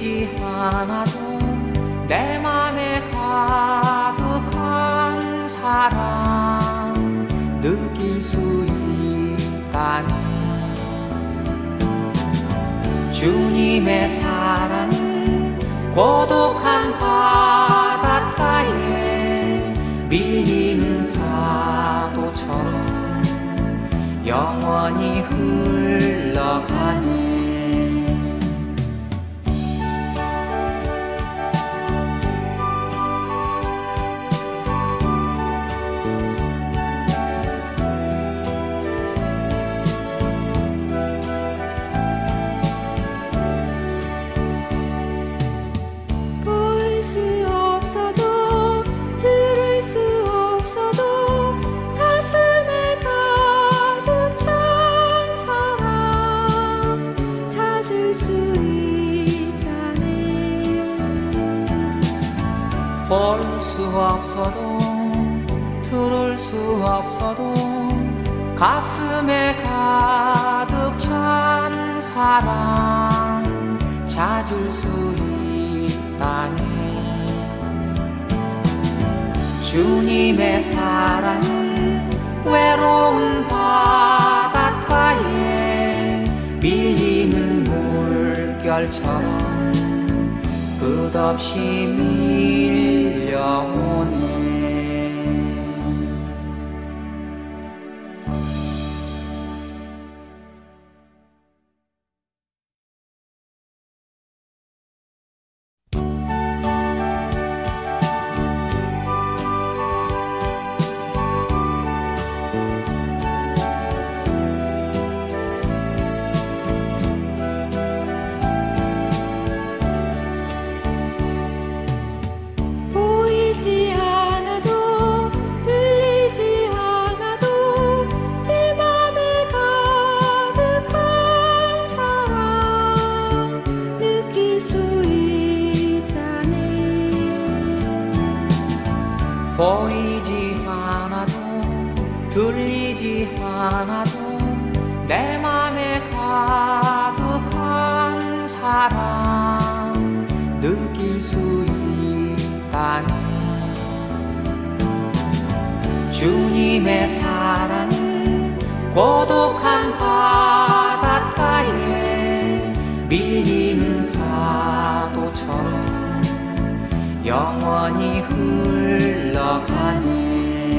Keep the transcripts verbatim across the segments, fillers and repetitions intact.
들리지 않아도 내 맘에 가득한 사랑 느낄 수 있다네. 주님의 사랑은 고독한 바닷가에 밀리는 파도처럼 영원히 흘러가네. 볼 수 없어도 들을 수 없어도 가슴에 가득 찬 사랑 찾을 수 있다네. 주님의 사랑은 외로운 바닷가에 밀리는 물결처럼 끝없이 밀려오네. 보이지 않아도 들리지 않아도 내 맘에 가득한 사랑 느낄 수 있다네. 주님의 사랑은 고독한 바닷가에 밀리는 파도처럼 영원히 흘러가네.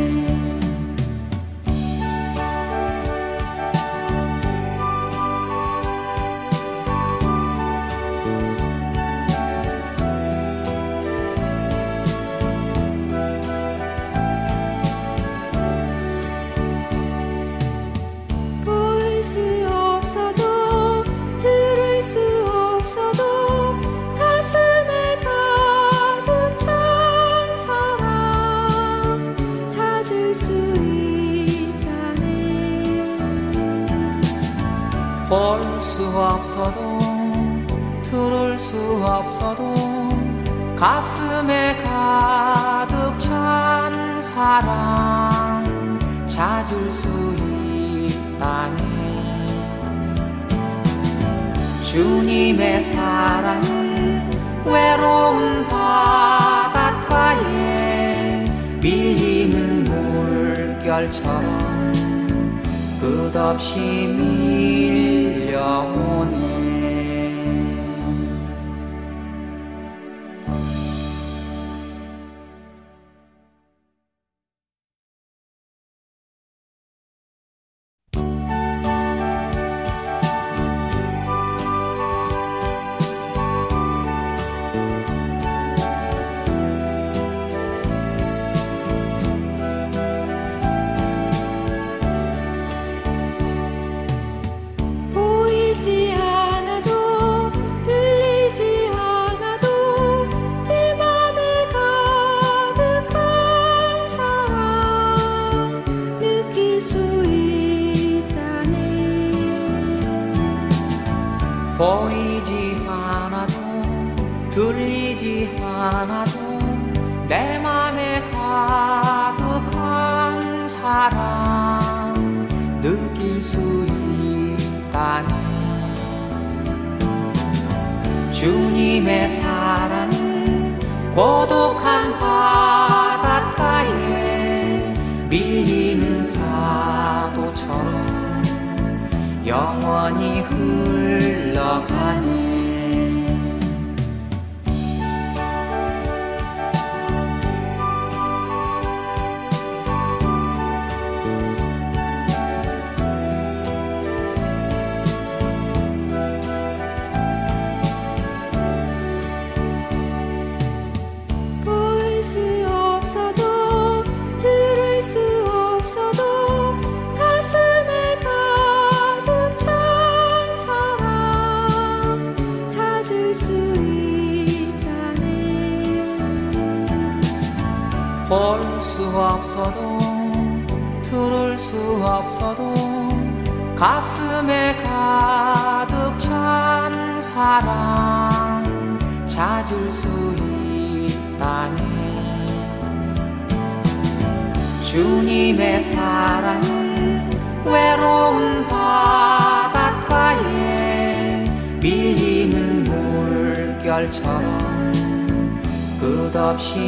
볼 수 없어도 들을 수 없어도 가슴에 가득 찬 사랑 찾을 수 있다네. 주님의 사랑은 외로운 바닷가에 밀리는 물결처럼 끝없이 밀려오네. 보이지 않아도 들리지 않아도 내 맘에 가득한 사랑 느낄 수 있다네. 주님의 사랑은 고독한 바닷가에 밀리는 파도처럼 영원히 흘러가네. 볼 수 없어도 들을 수 없어도 가슴에 가득 찬 사랑 찾을 수 있다네. 주님의 사랑은 외로운 바닷가에 밀리는 물결처럼 끝없이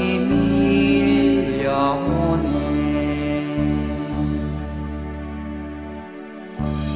밀려오네.